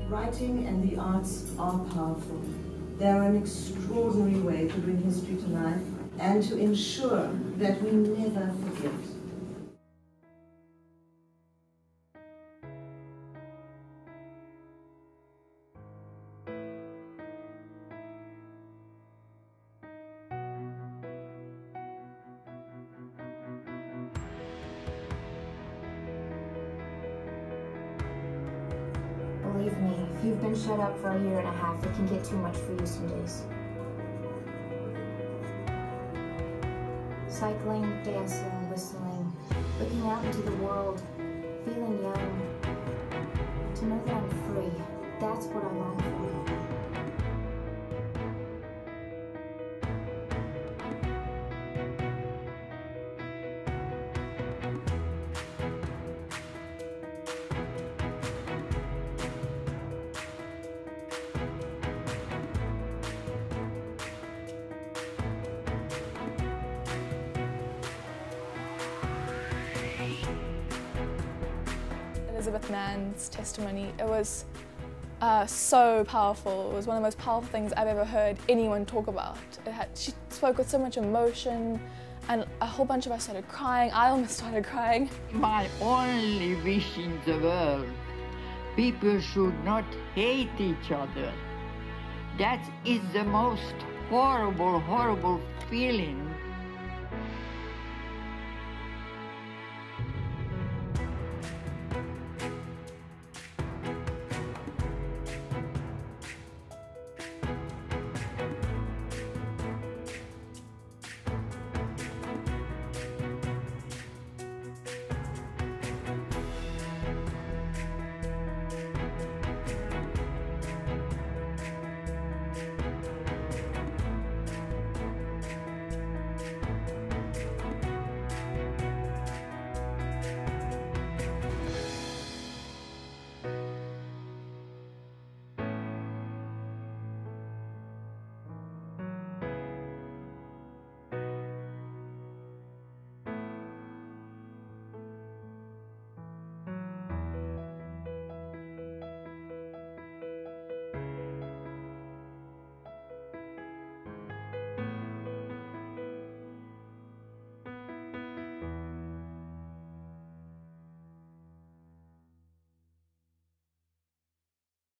Writing and the arts are powerful. They're an extraordinary way to bring history to life and to ensure that we never forget. Believe me, if you've been shut up for a year and a half, it can get too much for you some days. Cycling, dancing, whistling, looking out into the world, feeling young. To know that I'm free, that's what I long for. Elizabeth Mann's testimony, it was so powerful. It was one of the most powerful things I've ever heard anyone talk about. She spoke with so much emotion, and a whole bunch of us started crying. I almost started crying. My only wish in the world, people should not hate each other. That is the most horrible, horrible feeling.